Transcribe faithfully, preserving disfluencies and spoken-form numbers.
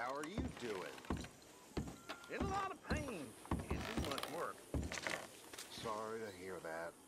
How are you doing? In a lot of pain. Can't do much work. Sorry to hear that.